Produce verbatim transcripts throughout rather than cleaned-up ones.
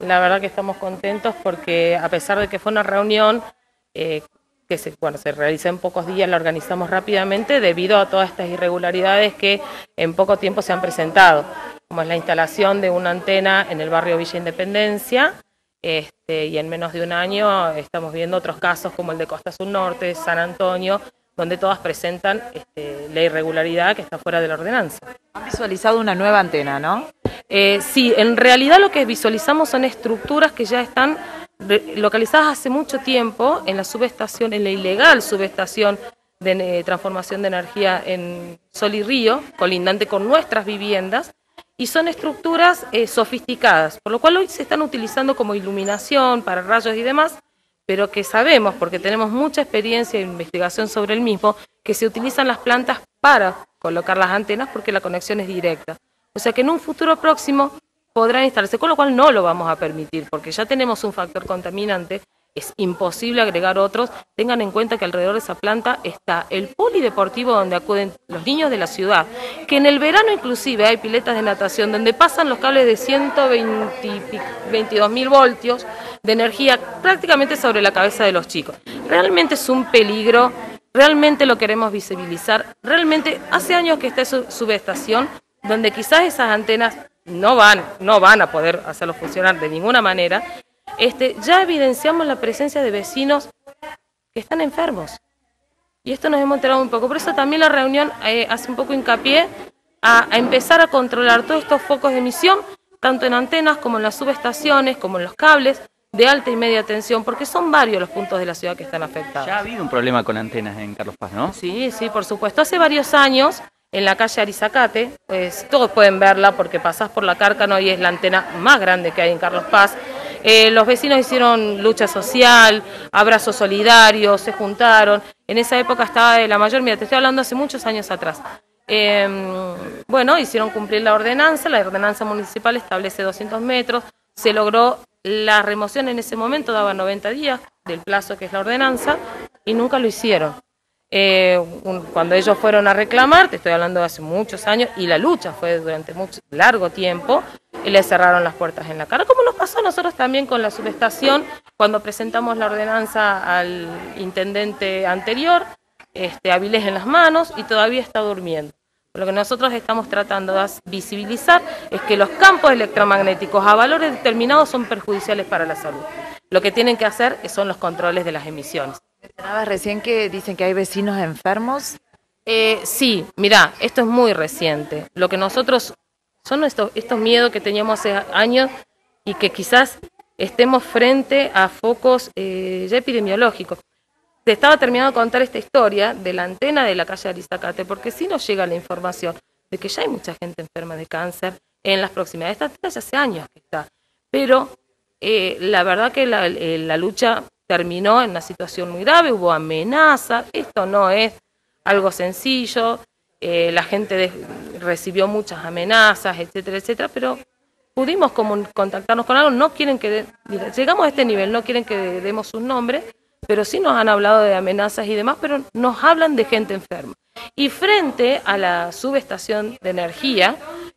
la verdad que estamos contentos porque a pesar de que fue una reunión eh, que se, bueno, se realizó en pocos días, la organizamos rápidamente debido a todas estas irregularidades que en poco tiempo se han presentado, como es la instalación de una antena en el barrio Villa Independencia, este, y en menos de un año estamos viendo otros casos como el de Costa Sur Norte, San Antonio, donde todas presentan este, la irregularidad que está fuera de la ordenanza. Han visualizado una nueva antena, ¿no? Eh, sí, en realidad lo que visualizamos son estructuras que ya están localizadas hace mucho tiempo en la subestación, en la ilegal subestación de eh, transformación de energía en Sol y Río, colindante con nuestras viviendas, y son estructuras eh, sofisticadas, por lo cual hoy se están utilizando como iluminación para rayos y demás, pero que sabemos, porque tenemos mucha experiencia e investigación sobre el mismo, que se utilizan las plantas para colocar las antenas porque la conexión es directa. O sea que en un futuro próximo podrán instalarse, con lo cual no lo vamos a permitir, porque ya tenemos un factor contaminante, es imposible agregar otros. Tengan en cuenta que alrededor de esa planta está el polideportivo donde acuden los niños de la ciudad, que en el verano inclusive hay piletas de natación donde pasan los cables de ciento veintidós mil voltios de energía prácticamente sobre la cabeza de los chicos. Realmente es un peligro, realmente lo queremos visibilizar, realmente hace años que está su subestación, donde quizás esas antenas no van, no van a poder hacerlo funcionar de ninguna manera. Este, ya evidenciamos la presencia de vecinos que están enfermos. Y esto nos hemos enterado un poco. Por eso también la reunión eh, hace un poco hincapié a, a empezar a controlar todos estos focos de emisión, tanto en antenas como en las subestaciones, como en los cables de alta y media tensión, porque son varios los puntos de la ciudad que están afectados. Ya ha habido un problema con antenas en Carlos Paz, ¿no? Sí, sí, por supuesto. Hace varios años, en la calle Arizacate, pues todos pueden verla porque pasás por la Cárcano y es la antena más grande que hay en Carlos Paz. Eh, los vecinos hicieron lucha social, abrazos solidarios, se juntaron. En esa época estaba de la mayor, mira, te estoy hablando hace muchos años atrás. Eh, bueno, hicieron cumplir la ordenanza, la ordenanza municipal establece doscientos metros, se logró la remoción en ese momento, daba noventa días del plazo que es la ordenanza, y nunca lo hicieron. Eh, un, cuando ellos fueron a reclamar, te estoy hablando de hace muchos años, y la lucha fue durante mucho largo tiempo, y le cerraron las puertas en la cara, como nos pasó a nosotros también con la subestación, cuando presentamos la ordenanza al intendente anterior, este, Avilés en las manos, y todavía está durmiendo. Lo que nosotros estamos tratando de visibilizar es que los campos electromagnéticos a valores determinados son perjudiciales para la salud. Lo que tienen que hacer son los controles de las emisiones. Mencionabas recién que dicen que hay vecinos enfermos. Eh, sí, mirá, esto es muy reciente. Lo que nosotros, son estos, estos miedos que teníamos hace años y que quizás estemos frente a focos eh, ya epidemiológicos. Te estaba terminando de contar esta historia de la antena de la calle Arizacate, porque sí nos llega la información de que ya hay mucha gente enferma de cáncer en las proximidades. Esta antena ya hace años que está, pero eh, la verdad que la, eh, la lucha terminó en una situación muy grave, hubo amenazas, esto no es algo sencillo, eh, la gente de, recibió muchas amenazas, etcétera, etcétera, pero pudimos como contactarnos con algo, no quieren que, de, llegamos a este nivel, no quieren que de, demos sus nombres, pero sí nos han hablado de amenazas y demás, pero nos hablan de gente enferma. Y frente a la subestación de energía,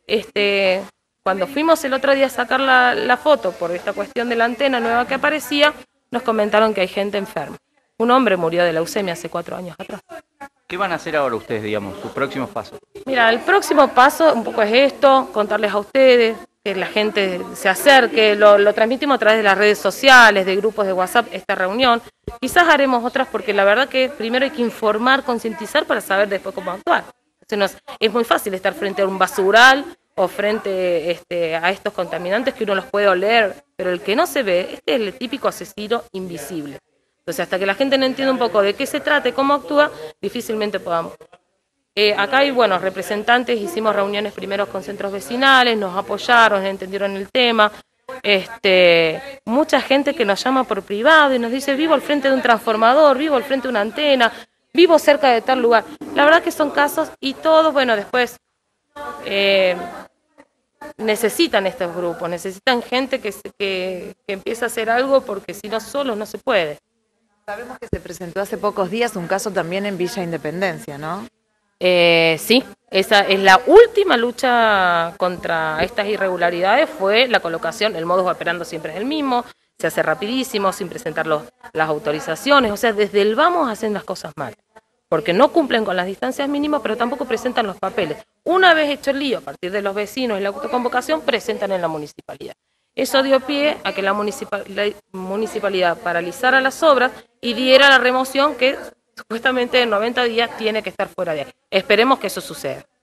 este, cuando fuimos el otro día a sacar la, la foto por esta cuestión de la antena nueva que aparecía, nos comentaron que hay gente enferma. Un hombre murió de leucemia hace cuatro años atrás. ¿Qué van a hacer ahora ustedes, digamos, sus próximos pasos? Mira, el próximo paso un poco es esto, contarles a ustedes, que la gente se acerque, lo, lo transmitimos a través de las redes sociales, de grupos de WhatsApp, esta reunión. Quizás haremos otras porque la verdad que primero hay que informar, concientizar para saber después cómo actuar. Entonces nos, es muy fácil estar frente a un basural o frente este, a estos contaminantes que uno los puede oler, pero el que no se ve, este es el típico asesino invisible. Entonces hasta que la gente no entienda un poco de qué se trata y cómo actúa, difícilmente podamos. Eh, acá hay buenos representantes, hicimos reuniones primero con centros vecinales, nos apoyaron, entendieron el tema. Este, mucha gente que nos llama por privado y nos dice vivo al frente de un transformador, vivo al frente de una antena, vivo cerca de tal lugar. La verdad que son casos y todos, bueno, después eh, necesitan estos grupos, necesitan gente que, que, que empiece a hacer algo porque si no solo no se puede. Sabemos que se presentó hace pocos días un caso también en Villa Independencia, ¿no? Eh, sí, Esa es la última lucha contra estas irregularidades, fue la colocación, el modus operandi siempre es el mismo, se hace rapidísimo, sin presentar los, las autorizaciones, o sea, desde el vamos hacen las cosas mal, porque no cumplen con las distancias mínimas, pero tampoco presentan los papeles. Una vez hecho el lío, a partir de los vecinos y la autoconvocación, presentan en la municipalidad. Eso dio pie a que la, municipal, la municipalidad paralizara las obras y diera la remoción que supuestamente en noventa días tiene que estar fuera de ahí. Esperemos que eso suceda.